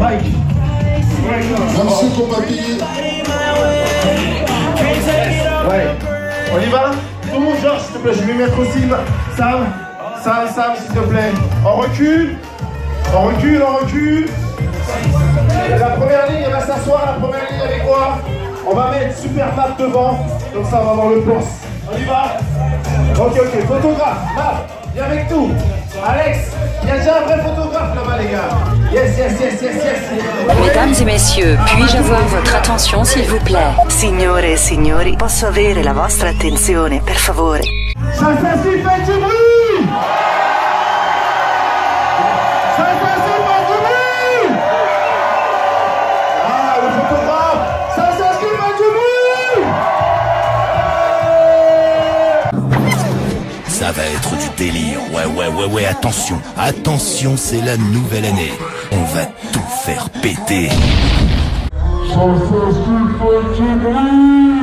Mike. Merci compagnie. Ouais. On y va? Tout le monde, Georges, s'il te plaît. Je vais mettre aussi Sam, s'il te plaît. On recule. On recule. La première ligne, elle va s'asseoir. La première ligne avec quoi? On va mettre Super Map devant. Comme ça, on va avoir le plan. On y va? Ok. Photographe, Map, viens avec nous. Alex, il y a déjà un vrai photographe là-bas, les gars. Yes. Mesdames et messieurs, puis-je avoir votre attention, s'il vous plaît? Signore e signori, posso avere la vostra attenzione, per favore? Ça s'assied, faites du bruit! Ça s'assied, faites du bruit! Ah, le photographe! Ça s'assied, faites du bruit! Ça va être du délire, ouais, attention, c'est la nouvelle année. On va tout faire péter. Ça s'assied, faites du bruit.